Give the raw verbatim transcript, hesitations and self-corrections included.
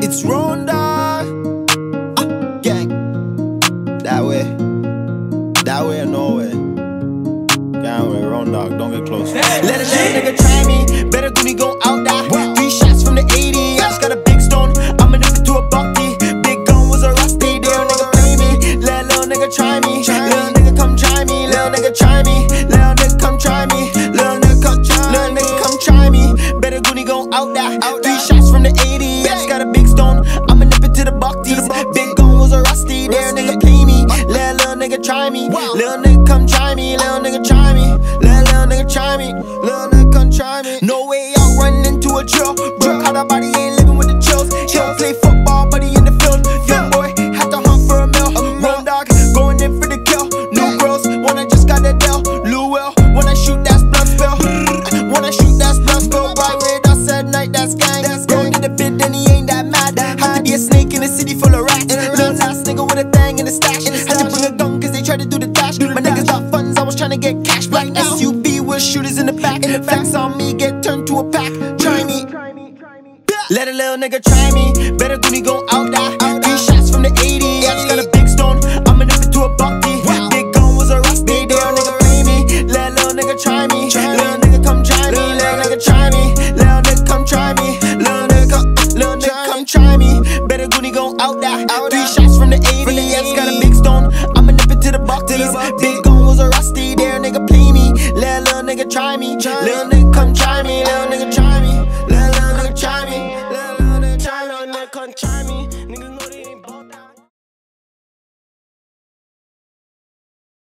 It's Ron dog. Ah, gang. That way. That way or no way. Gang way, Ron dog, don't get close. Let a little nigga try me. Better Goonie gon' out that. Three shots from the eighty. I just got a big stone. I'ma nip it to a bucky. Big gun was a rusty. Little nigga play me. Let a little nigga try me. Little nigga come try me. Little nigga try me. Little nigga come try me. Little nigga come try me. Little nigga come try me. Better Goonie gon' out that. Three shots from the eighty. I just got a big stone. I'ma nip it to the buckies. Big gun was a rusty. There nigga play me. Let a little nigga try me. Little nigga come try me. Little nigga try me. Let a little nigga try me. Little nigga come try me. No way out running into a drill. Broke out her body, ain't living with the chills. He don't play football, but he in the field. Young boy, had to hunt for a mill. Ron dog, going in for the kill. New girls, when I just got a deal. Lou will, when I shoot that blood spill. When I shoot that blood spill. Right with us at night, that's gang. Going in the pit, then he ain't that mad. Had to be a snake in a city full of rats. Little ass nigga with a thing in the stash. Had to bring a gun cause they tried to do the dash. My niggas got funds, I was trying to get cash. Black S U V with shooters in the back. Facts on me, get turned to a pack. Try me. Let a little nigga try me. Better Goonie gon' out that. Three shots from the eighty. I just got a big stone. I'ma nip it to a bucky. Big gun was a rusty. Little nigga play me. Let a little nigga try me. Little nigga come try me. Little nigga try me. Little nigga come try me. Little nigga come, little nigga come try me. Better Goonie gon' out that. Three shots from the eighty. I just got a big stone. I'ma nip it to the buckies. Big gun was a rusty. There nigga play me. Let a little nigga try me. Little